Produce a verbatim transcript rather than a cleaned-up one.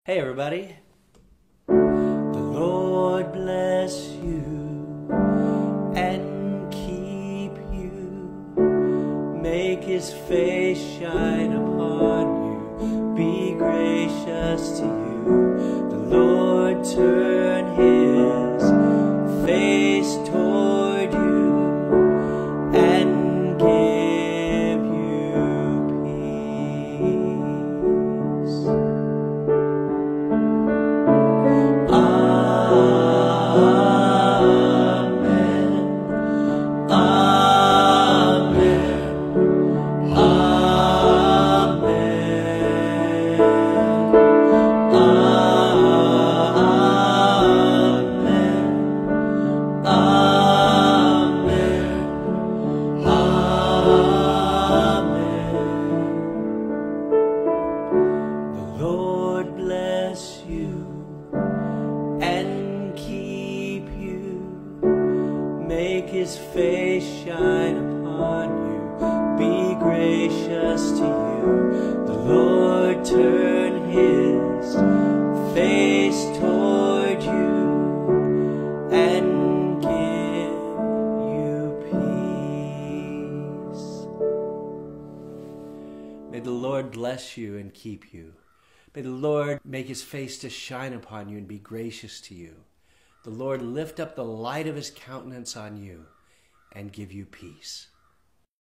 Hey everybody. The Lord bless you and keep you. Make his face shine upon you. Be gracious to you. The Lord turn his face toward you and give you peace. Lord bless you and keep you. Make his face shine upon you. Be gracious to you. The Lord turn his face toward you and give you peace. May the Lord bless you and keep you. May the Lord make his face to shine upon you and be gracious to you. The Lord lift up the light of his countenance on you and give you peace.